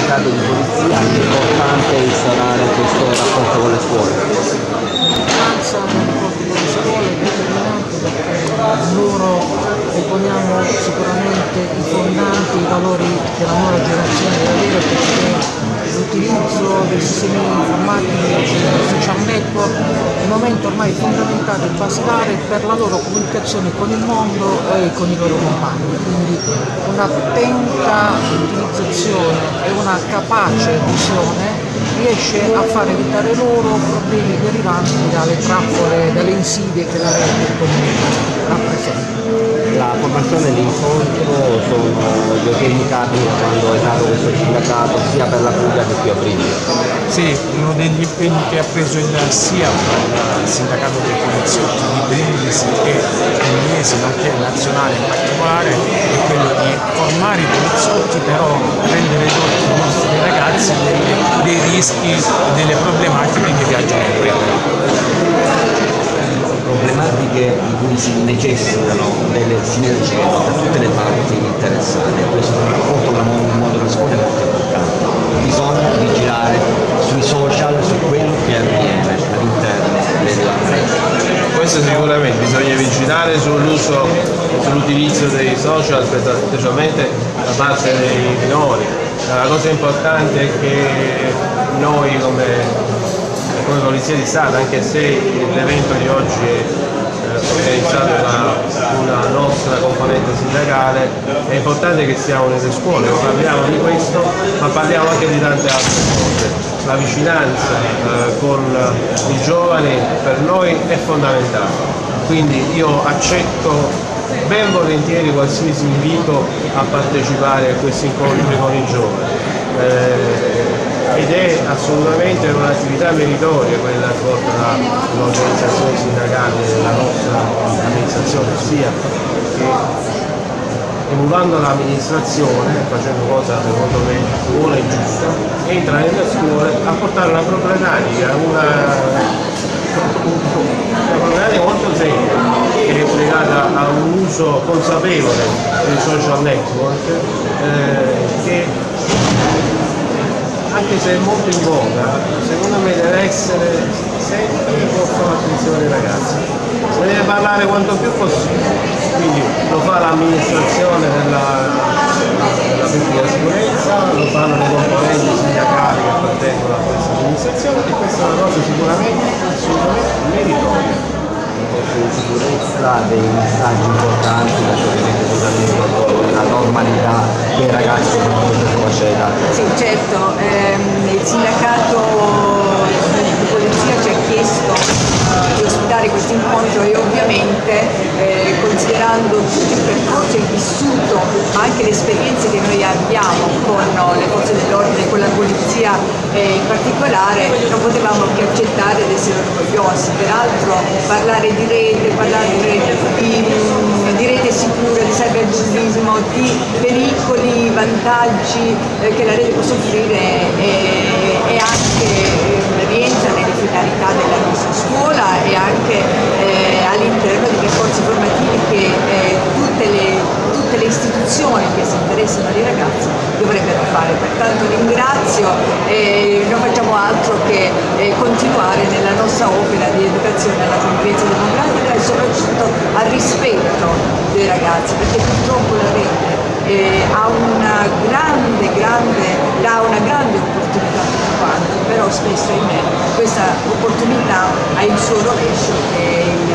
sindacato di polizia è importante instaurare questo rapporto con le scuole. L'importanza del rapporto con le scuole è determinante perché loro poniamo sicuramente i fondanti, i valori che la nuova generazione deve avere, perché l'utilizzo dei sistemi informatici, dei social network è un momento ormai fondamentale e basilare per la loro comunicazione con il mondo e con i loro compagni, quindi un'attenta utilizzazione e una capace visione riesce a far evitare loro problemi derivanti dalle trappole, dalle insidie che la rete rappresenta. La formazione e l'incontro sono due temi cardini quando è nato questo sindacato, sia per la Puglia che qui a Brindisi. Sì, uno degli impegni che ha preso sia il sindacato dei poliziotti di Brindisi e pugliesi, nonché nazionale in particolare, è quello di formare i poliziotti, però rendere edotti i nostri ragazzi dei rischi, delle problematiche che viaggiano in breve. Problematiche di cui si necessitano delle sinergie tra tutte le parti interessate. Questo rapporto con il mondo della scuola è molto importante. Bisogna vigilare sui social, su quello che avviene all'interno della rete. Questo sicuramente, bisogna vigilare sull'utilizzo dei social, specialmente da parte dei minori. La cosa importante è che noi come Polizia di Stato, anche se l'evento di oggi è organizzato da una nostra componente sindacale, è importante che siamo nelle scuole, parliamo di questo, ma parliamo anche di tante altre cose. La vicinanza con i giovani per noi è fondamentale, quindi io accetto ben volentieri qualsiasi invito a partecipare a questi incontri con i giovani. Ed è assolutamente un'attività meritoria quella svolta dall'organizzazione sindacale della nostra amministrazione, sia che emulando l'amministrazione, facendo cosa secondo me buona e giusta, entra nelle scuole a portare una problematica molto seria, che è legata a un uso consapevole dei social network, che anche se è molto in voga, secondo me deve essere sempre posto all'attenzione dei ragazzi. Se ne deve parlare quanto più possibile, quindi lo fa l'amministrazione della pubblica sicurezza, lo fanno le componenti sindacali che appartengono a questa amministrazione, e questa è una cosa sicuramente assolutamente meritoria. Di sicurezza, dei messaggi importanti, ovviamente totalmente la normalità che i ragazzi non possono facilità. Sì, certo, il sindacato di polizia ci ha chiesto di ospitare questo incontro e ovviamente considerando tutto il percorso, il vissuto, ma anche le esperienze che noi abbiamo con le forze dell'ordine, con la polizia in particolare, non potevamo che accettare ed essere orgogliosi. Peraltro parlare di rete sicura, di cyberbullismo, di pericoli, vantaggi che la rete può soffrire e anche rientra nelle finalità della nostra scuola e anche all'interno di percorsi formativi che tutte le istituzioni che si interessano ai ragazzi dovrebbero fare. Pertanto ringrazio e non facciamo altro che continuare nella nostra opera di educazione alla convivenza democratica e soprattutto al rispetto dei ragazzi, perché purtroppo la rete dà una grande opportunità a tutti quanti, però spesso ahimè questa opportunità ha il suo rovescio che è il